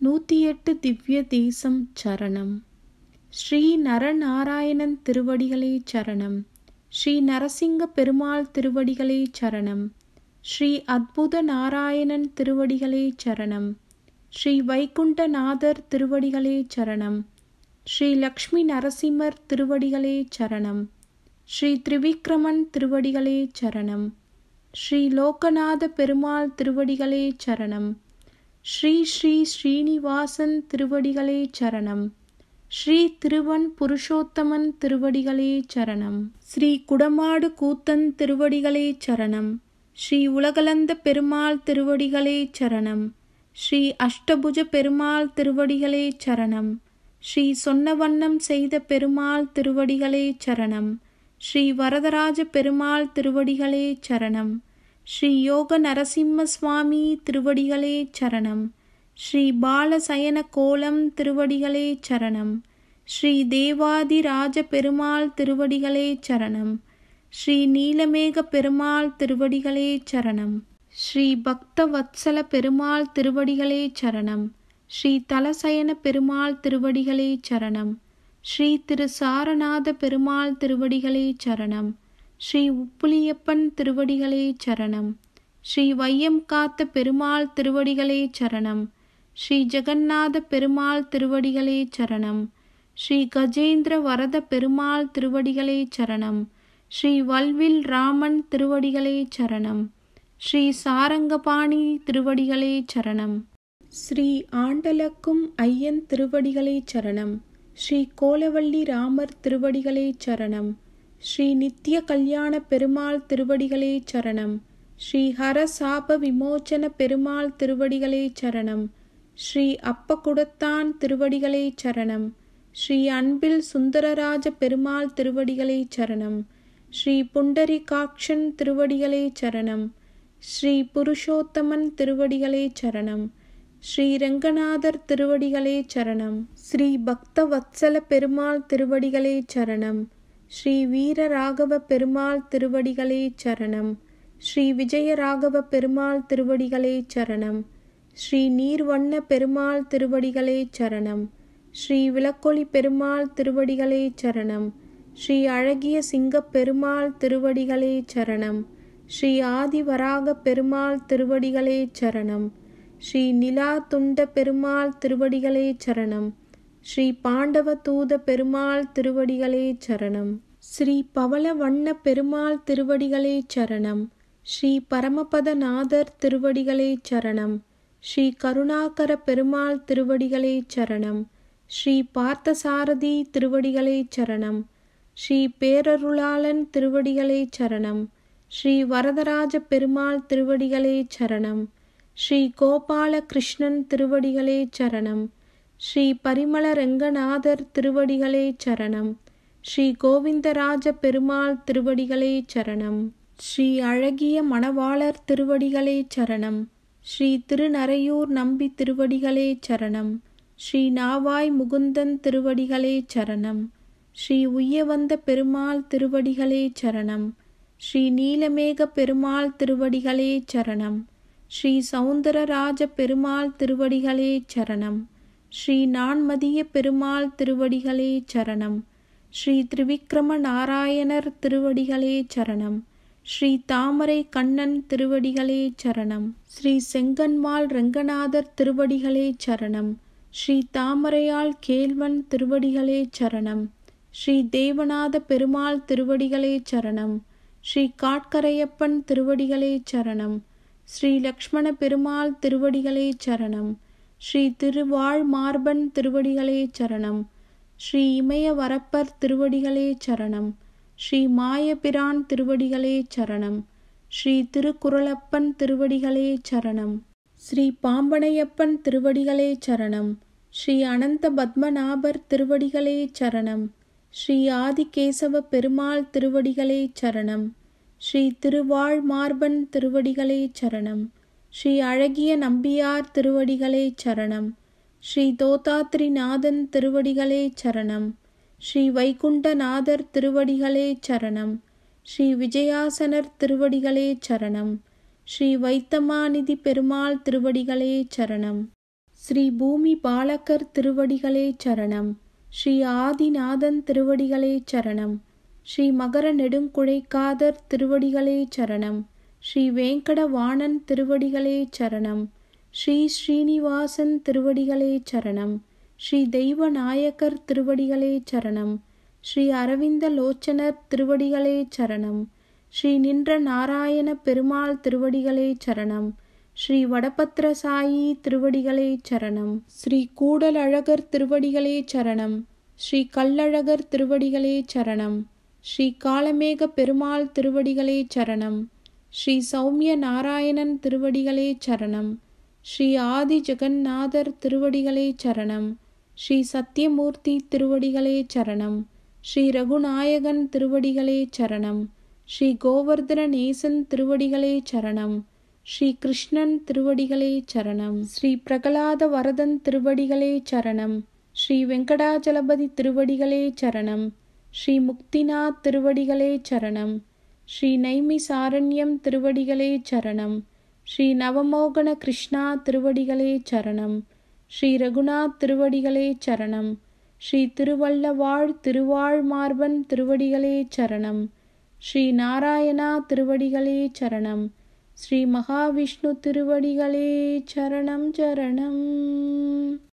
108 திவ்ய தேசம் சரணம். ஸ்ரீ நரநாராயணன் திருவடிகளே சரணம். ஸ்ரீ நரசிங்க பெருமாள் திருவடிகளே சரணம். ஸ்ரீ அத்புத நாராயணன் திருவடிகளே சரணம். ஸ்ரீ வைகுண்டநாதர் திருவடிகளே சரணம். ஸ்ரீ லக்ஷ்மி நரசிம்மர் திருவடிகளே சரணம். ஸ்ரீ திரிவிக்ரமன் திருவடிகளே சரணம். ஸ்ரீ லோகநாத பெருமாள் திருவடிகளே சரணம். ஸ்ரீ ஸ்ரீ ஸ்ரீனிவாசன் திருவடிகளே சரணம். ஸ்ரீ திருவன் புருஷோத்தமன் திருவடிகளே சரணம். ஸ்ரீ குடமாடு கூத்தன் திருவடிகளே சரணம். ஸ்ரீ உலகளந்த பெருமாள் திருவடிகளே சரணம். ஸ்ரீ அஷ்டபுஜ பெருமாள் திருவடிகளே சரணம். ஸ்ரீ சொன்ன வண்ணம் செய்த பெருமாள் திருவடிகளே சரணம். ஸ்ரீ வரதராஜ பெருமாள் திருவடிகளே சரணம். ஸ்ரீ யோக நரசிம்ம சுவாமி திருவடிகளே சரணம். ஸ்ரீ பாலசயன கோலம் திருவடிகளே சரணம். ஸ்ரீ தேவாதி ராஜ பெருமாள் திருவடிகளே சரணம். ஸ்ரீ நீலமேக பெருமாள் திருவடிகளே சரணம். ஸ்ரீ பக்த வத்சல பெருமாள் திருவடிகளே சரணம். ஸ்ரீ தலசயன பெருமாள் திருவடிகளே சரணம். ஸ்ரீ திரு சாரநாத பெருமாள் திருவடிகளே சரணம். ஸ்ரீ உப்புலியப்பன் திருவடிகளே சரணம். ஸ்ரீ வையம் காத்த பெருமாள் திருவடிகளே சரணம். ஸ்ரீ ஜெகநாத பெருமாள் திருவடிகளே சரணம். ஸ்ரீ கஜேந்திர வரத பெருமாள் திருவடிகளே சரணம். ஸ்ரீ வல்வில் ராமன் திருவடிகளே சரணம். ஸ்ரீ சாரங்கபாணி திருவடிகளே சரணம். ஸ்ரீ ஆண்டலக்கும் ஐயன் திருவடிகளே சரணம். ஸ்ரீ கோலவள்ளி ராமர் திருவடிகளே சரணம். ஸ்ரீ நித்திய கல்யாண பெருமாள் திருவடிகளே சரணம். ஸ்ரீ ஹர சாப விமோச்சன பெருமாள் திருவடிகளே சரணம். ஸ்ரீ அப்பகுடத்தான் திருவடிகளே சரணம். ஸ்ரீ அன்பில் சுந்தரராஜ பெருமாள் திருவடிகளே சரணம். ஸ்ரீ புண்டரிகாக்ஷன் திருவடிகளே சரணம். ஸ்ரீ புருஷோத்தமன் திருவடிகளே சரணம். ஸ்ரீ ரங்கநாதர் திருவடிகளே சரணம். ஸ்ரீ பக்த வத்சல பெருமாள் திருவடிகளே சரணம். ஸ்ரீ வீரராகவ பெருமாள் திருவடிகளே சரணம். ஸ்ரீ விஜயராகவ பெருமாள் திருவடிகளே சரணம். ஸ்ரீ நீர்வண்ண பெருமாள் திருவடிகளே சரணம். ஸ்ரீ விளக்கொளி பெருமாள் திருவடிகளே சரணம். ஸ்ரீ அழகிய சிங்க பெருமாள் திருவடிகளே சரணம். ஸ்ரீ ஆதிவராக பெருமாள் திருவடிகளே சரணம். ஸ்ரீ நிலா துண்ட பெருமாள் திருவடிகளே சரணம். ஸ்ரீ பாண்டவ தூத பெருமாள் திருவடிகளே சரணம். ஸ்ரீ பவள வண்ண பெருமாள் திருவடிகளே சரணம். ஸ்ரீ பரமபதநாதர் திருவடிகளே சரணம். ஸ்ரீ கருணாகர பெருமாள் திருவடிகளே சரணம். ஸ்ரீ பார்த்தசாரதி திருவடிகளே சரணம். ஸ்ரீ பேரருளாளன் திருவடிகளே சரணம். ஸ்ரீ வரதராஜ பெருமாள் திருவடிகளே சரணம். ஸ்ரீ கோபால கிருஷ்ணன் திருவடிகளே சரணம். ஸ்ரீ பரிமள ரங்கநாதர் திருவடிகளே சரணம். ஸ்ரீ கோவிந்தராஜ பெருமாள் திருவடிகளே சரணம். ஸ்ரீ அழகிய மணவாளர் திருவடிகளே சரணம். ஸ்ரீ திருநரையூர் நம்பி திருவடிகளே சரணம். ஸ்ரீ நாவாய் முகுந்தன் திருவடிகளே சரணம். ஸ்ரீ உய்யவந்த பெருமாள் திருவடிகளே சரணம். ஸ்ரீ நீலமேக பெருமாள் திருவடிகளே சரணம். ஸ்ரீ சௌந்தரராஜ பெருமாள் திருவடிகளே சரணம். ஸ்ரீ நான்மதிய பெருமாள் திருவடிகளே சரணம். ஸ்ரீ திரிவிக்ரம நாராயணர் திருவடிகளே சரணம். ஸ்ரீ தாமரை கண்ணன் திருவடிகளே சரணம். ஸ்ரீ செங்கன்மாள் ரங்கநாதர் திருவடிகளே சரணம். ஸ்ரீ தாமரையாள் கேள்வன் திருவடிகளே சரணம். ஸ்ரீ தேவநாத பெருமாள் திருவடிகளே சரணம். ஸ்ரீ காட்கரையப்பன் திருவடிகளே சரணம். ஸ்ரீ லக்ஷ்மண பெருமாள் திருவடிகளே சரணம். ஸ்ரீ திருவாழ் மார்பன் திருவடிகளே சரணம். ஸ்ரீ இமய வரப்பர் திருவடிகளே சரணம். ஸ்ரீ மாயபிரான் திருவடிகளே சரணம். ஸ்ரீ திருக்குறளப்பன் திருவடிகளே சரணம். ஸ்ரீ பாம்பனையப்பன் திருவடிகளே சரணம். ஸ்ரீ அனந்த பத்மநாபர் திருவடிகளே சரணம். ஸ்ரீ ஆதிகேசவ பெருமாள் திருவடிகளே சரணம். ஸ்ரீ திருவாழ் மார்பன் திருவடிகளே சரணம். ஸ்ரீ அழகிய நம்பியார் திருவடிகளே சரணம். ஸ்ரீ தோதாத்ரிநாதன் திருவடிகளே சரணம். ஸ்ரீ வைகுண்டநாதர் திருவடிகளே சரணம். ஸ்ரீ விஜயாசனர் திருவடிகளே சரணம். ஸ்ரீ வைத்தமாநிதி பெருமாள் திருவடிகளே சரணம். ஸ்ரீ பூமி பாலகர் திருவடிகளே சரணம். ஸ்ரீ ஆதிநாதன் திருவடிகளே சரணம். ஸ்ரீ மகர நெடுங்குழைக்காதர் திருவடிகளே சரணம். ஸ்ரீ வேங்கடவாணன் திருவடிகளே சரணம். ஸ்ரீ ஸ்ரீனிவாசன் திருவடிகளே சரணம். ஸ்ரீ தெய்வநாயகர் திருவடிகளே சரணம். ஸ்ரீ அரவிந்த லோச்சனர் திருவடிகளே சரணம். ஸ்ரீ நின்ற நாராயண பெருமாள் திருவடிகளே சரணம். ஸ்ரீ வடபத்ரசாயி திருவடிகளே சரணம். ஸ்ரீ கூடலழகர் திருவடிகளே சரணம். ஸ்ரீ கல்லழகர் திருவடிகளே சரணம். ஸ்ரீ காலமேக பெருமாள் திருவடிகளே சரணம். ஸ்ரீ சௌமிய நாராயணன் திருவடிகளே சரணம். ஸ்ரீ ஆதி ஜெகநாதர் திருவடிகளே சரணம். ஸ்ரீ சத்யமூர்த்தி திருவடிகளே சரணம். ஸ்ரீ ரகுநாயகன் திருவடிகளே சரணம். ஸ்ரீ கோவர்தன நேசன் திருவடிகளே சரணம். ஸ்ரீ கிருஷ்ணன் திருவடிகளே சரணம். ஸ்ரீ பிரகலாத வரதன் திருவடிகளே சரணம். ஸ்ரீ வெங்கடாஜலபதி திருவடிகளே சரணம். ஸ்ரீ முக்திநாத் திருவடிகளே சரணம். ஸ்ரீ நைமிசாரண்யம் திருவடிகளே சரணம். ஸ்ரீ நவமோகன கிருஷ்ணா திருவடிகளே சரணம். ஸ்ரீ ரகுநாத் திருவடிகளே சரணம். ஸ்ரீ திருவள்ளவாழ் திருவாழ் மார்பன் திருவடிகளே சரணம். ஸ்ரீ நாராயணா திருவடிகளே சரணம். ஸ்ரீ மகாவிஷ்ணு திருவடிகளே சரணம் சரணம்.